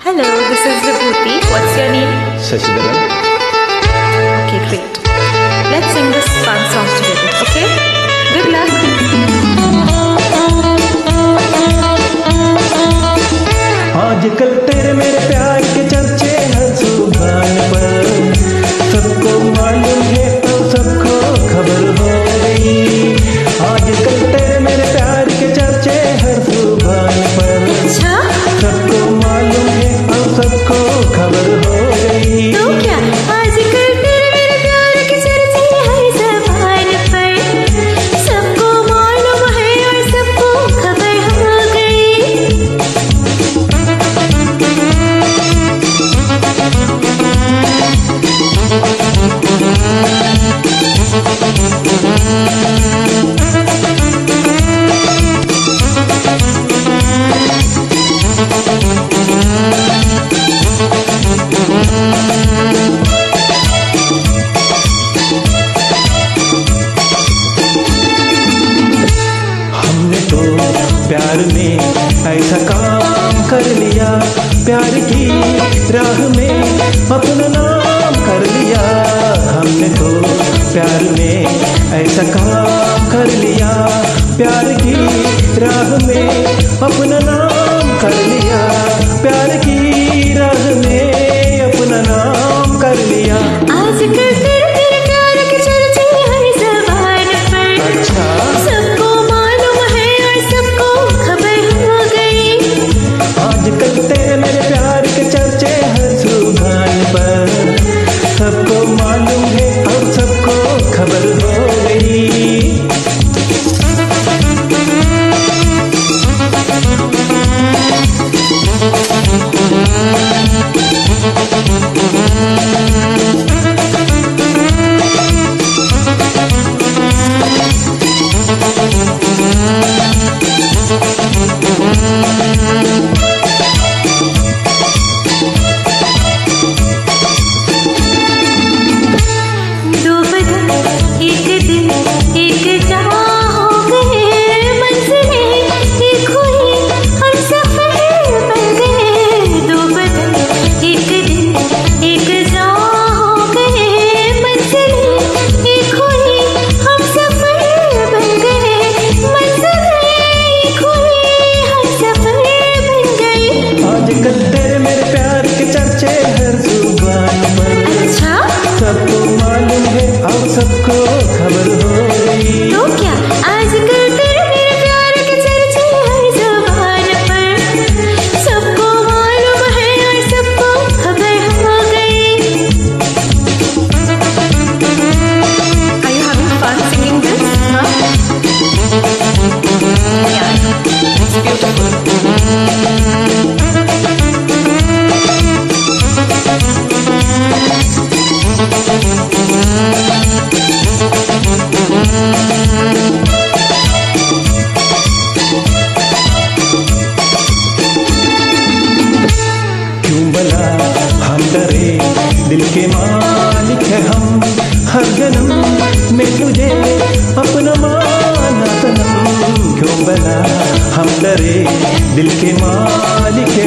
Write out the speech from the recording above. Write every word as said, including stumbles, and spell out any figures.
Hello, this is Vibhuti. What's your name? Shashidharan. Okay, great. Let's sing this fun song together, okay? Good luck. आजकल तेरे मेरे प्यार के चर्चे हर जुबान पर, सबको मालूम है तो सबको खबर हो गई। आजकल तेरे मेरे प्यार के चर्चे हर जुबान पर, अच्छा? सबको मालूम है तो सबको खबर हो गई। तो क्या आजकल तेरे मेरे प्यार के चर्चे हर जुबान पर, सबको मालूम है और सबको खबर हो गई। हमने तो प्यार में ऐसा काम कर लिया, प्यार की राह में अपना नाम कर लिया। हमने तो प्यार में ऐसा काम कर लिया, प्यार की राह में अपना नाम कर लिया। प्यार की राह में अपना नाम कर लिया। आजकल तेरे मेरे प्यार के चर्चे हर जुबान पर, अच्छा, सबको मालूम है और सबको खबर हो गई। आजकल तेरे मेरे प्यार के चर्चे हर जुबान पर, सबको मालूम है और सबको खबर हो गई। दो बदन एक दिन एक जहां हो गए, मंजिलें एक हुई हम सफर बन गए। दो बदन एक दिन एक जहां हो गए, मंजिलें एक हुई हम सफर बन गए। मंजिलें एक हुई हम सफर बन गए। आजकल तेरे मेरे प्यार के चर्चे हर जुबान पर, अच्छा? सबको मालूम है और सबको खबर हो गई। तो क्या आजकल तेरे मेरे प्यार के चर्चे हर जुबान पर, सबको मालूम है और सबको खबर हो गई। Are you having fun singing this? Huh? Yeah, it's beautiful. क्यों भला हम डरे, दिल के मालिक है हम, हर जन्म में तुझे अपना माना सनम। क्यों भला हम डरे, दिल के मालिक है